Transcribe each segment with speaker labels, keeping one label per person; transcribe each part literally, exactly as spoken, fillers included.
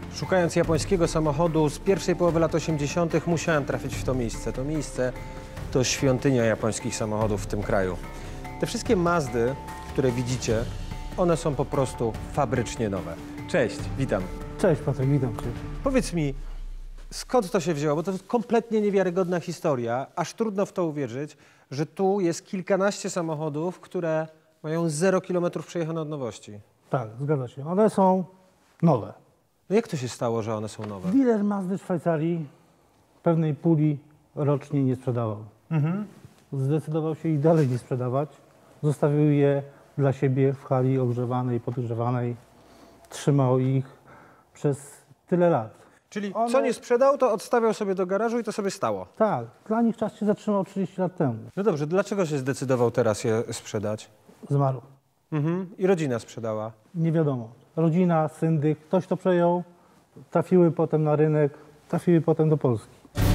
Speaker 1: Szukając japońskiego samochodu z pierwszej połowy lat osiemdziesiątych musiałem trafić w to miejsce. To miejsce to świątynia japońskich samochodów w tym kraju. Te wszystkie Mazdy, które widzicie, one są po prostu fabrycznie nowe. Cześć, witam.
Speaker 2: Cześć Patryk, witam Cię.
Speaker 1: Powiedz mi, skąd to się wzięło? Bo to jest kompletnie niewiarygodna historia, aż trudno w to uwierzyć, że tu jest kilkanaście samochodów, które mają zero kilometrów przejechane od nowości.
Speaker 2: Tak, zgadza się. One są nowe.
Speaker 1: No jak to się stało, że one są nowe?
Speaker 2: Dealer Mazdy w Szwajcarii pewnej puli rocznie nie sprzedawał. Mhm. Zdecydował się ich dalej nie sprzedawać. Zostawił je dla siebie w hali ogrzewanej, podgrzewanej. Trzymał ich przez tyle lat.
Speaker 1: Czyli
Speaker 2: One...
Speaker 1: co nie sprzedał, to odstawiał sobie do garażu i to sobie stało.
Speaker 2: Tak, dla nich czas się zatrzymał trzydzieści lat temu.
Speaker 1: No dobrze, dlaczego się zdecydował teraz je sprzedać?
Speaker 2: Zmarł.
Speaker 1: Mhm. I rodzina sprzedała.
Speaker 2: Nie wiadomo. Rodzina, syndyk, ktoś to przejął, trafiły potem na rynek, trafiły potem do Polski.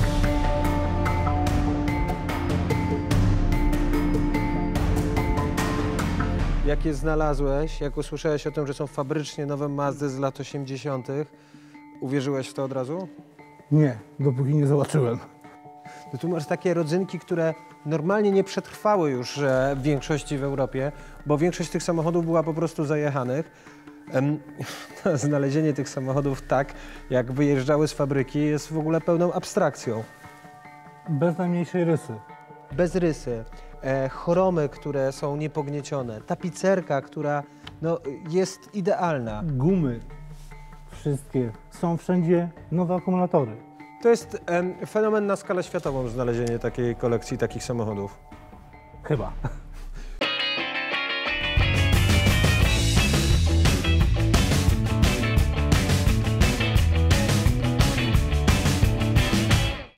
Speaker 1: Jak je znalazłeś, jak usłyszałeś o tym, że są fabrycznie nowe Mazdy z lat osiemdziesiątych, uwierzyłeś w to od razu?
Speaker 2: Nie, dopóki nie zobaczyłem.
Speaker 1: No tu masz takie rodzynki, które normalnie nie przetrwały już e, w większości w Europie, bo większość tych samochodów była po prostu zajechanych. Em, znalezienie tych samochodów tak, jak wyjeżdżały z fabryki, jest w ogóle pełną abstrakcją.
Speaker 2: Bez najmniejszej rysy.
Speaker 1: Bez rysy, e, chromy, które są niepogniecione, tapicerka, która no, jest idealna.
Speaker 2: Gumy, wszystkie. Są wszędzie nowe akumulatory.
Speaker 1: To jest em, fenomen na skalę światową znalezienie takiej kolekcji takich samochodów.
Speaker 2: Chyba.